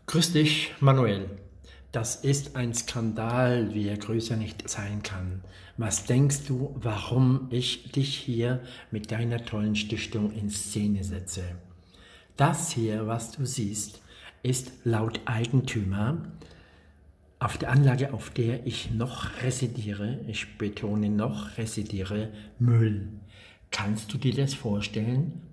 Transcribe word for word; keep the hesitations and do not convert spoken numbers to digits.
Grüß dich, Manuel. Das ist ein Skandal, wie er größer nicht sein kann. Was denkst du, warum ich dich hier mit deiner tollen Stiftung in Szene setze? Das hier, was du siehst, ist laut Eigentümer auf der Anlage, auf der ich noch residiere, ich betone noch residiere, Müll. Kannst du dir das vorstellen?